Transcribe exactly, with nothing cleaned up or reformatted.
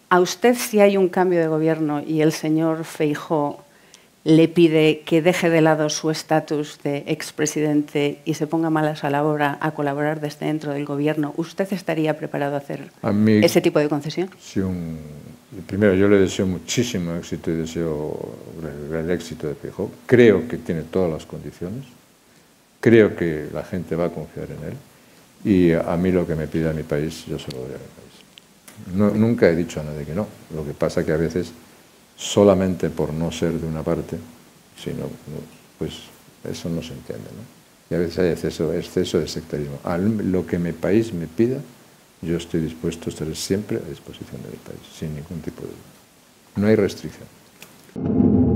¿A usted, si hay un cambio de gobierno y el señor Feijóo le pide que deje de lado su estatus de expresidente y se ponga malas a la obra a colaborar desde dentro del gobierno, ¿usted estaría preparado a hacer a mí, ese tipo de concesión? Si un, primero, yo le deseo muchísimo éxito y deseo el, el éxito de Feijóo. Creo que tiene todas las condiciones. Creo que la gente va a confiar en él. Y a mí lo que me pida mi país, yo se lo doy a mi país. No, nunca he dicho a nadie que no. Lo que pasa que a veces, solamente por no ser de una parte, sino, pues eso no se entiende, ¿no? Y a veces hay exceso, exceso de sectarismo. A lo que mi país me pida, yo estoy dispuesto a estar siempre a disposición de mi país, sin ningún tipo de duda. No hay restricción.